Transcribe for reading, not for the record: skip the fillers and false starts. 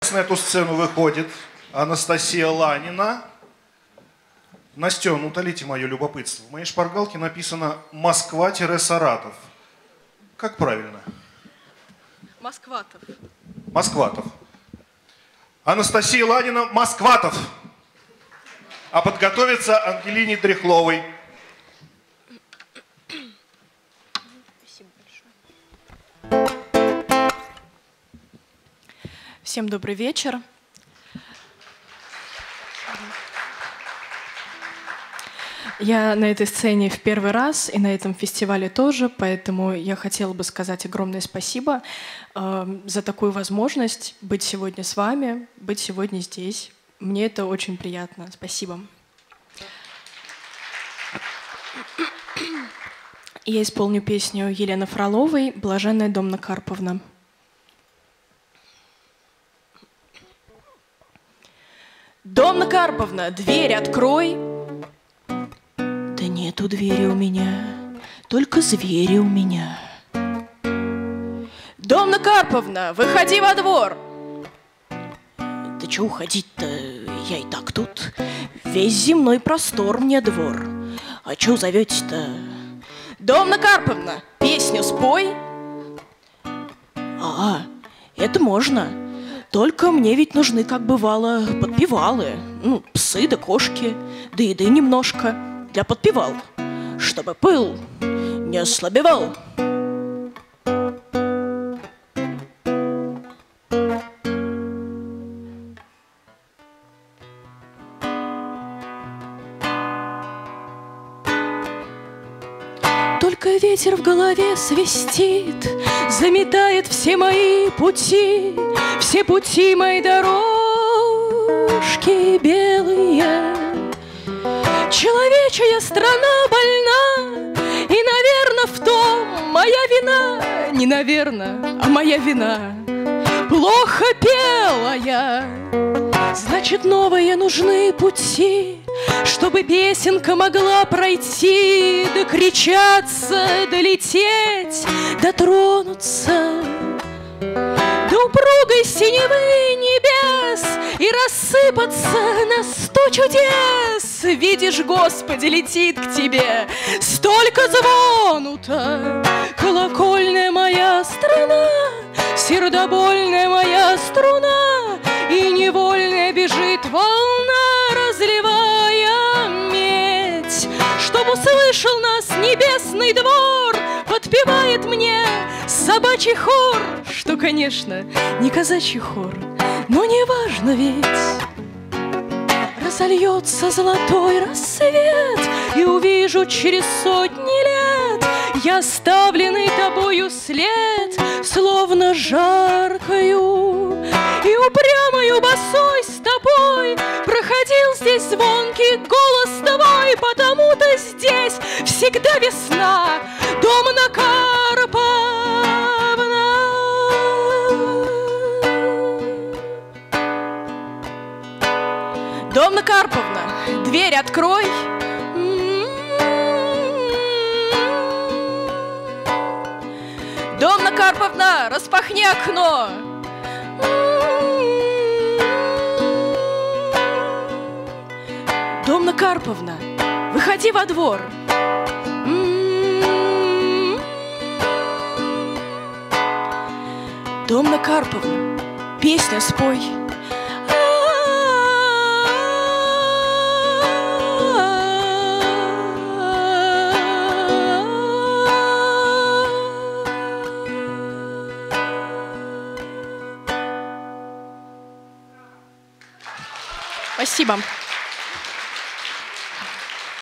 Сейчас на эту сцену выходит Анастасия Ланина. Настен, утолите мое любопытство. В моей шпаргалке написано «Москва-Саратов». Как правильно? Москватов. Москватов. Анастасия Ланина, Москватов. А подготовиться Ангелине Дряхловой. Спасибо большое. Всем добрый вечер. Я на этой сцене в первый раз и на этом фестивале тоже, поэтому я хотела бы сказать огромное спасибо за такую возможность быть сегодня с вами, быть сегодня здесь. Мне это очень приятно. Спасибо. Я исполню песню Елены Фроловой «Блаженная Домна Карповна». Домна Карповна, дверь открой. Да нету двери у меня, только звери у меня. Домна Карповна, выходи во двор. Да чё уходить-то, я и так тут. Весь земной простор мне двор. А чё зовёте-то? Домна Карповна, песню спой. А, это можно. Только мне ведь нужны, как бывало, подпевалы. Ну, псы да кошки, да еды немножко для подпевал, чтобы пыл не ослабевал. Только ветер в голове свистит, заметает все мои пути мои дорожки белые. Человечья страна больна, и, наверно, в том моя вина. Не наверно, а моя вина. Плохо пела я. Значит, новые нужны пути, чтобы песенка могла пройти, докричаться, долететь, дотронуться до упругой синевы небес и рассыпаться на 100 чудес. Видишь, Господи, летит к тебе столько звону-то. Колокольная моя страна, сердобольная моя струна, и невольная бежит волна, разливая медь. Чтоб услышал нас небесный двор, подпевает мне собачий хор, что, конечно, не казачий хор, но не важно ведь. Разольется золотой рассвет, и увижу через сотни лет я оставленный тобою след, словно жаркою и упрямою босой стопой проходил здесь звонкий голос твой, потому-то здесь всегда весна, Домна Карповна. Домна Карповна, дверь открой. Домна Карповна, распахни окно. Домна Карповна, выходи во двор. Домна Карповна, песню спой. Спасибо.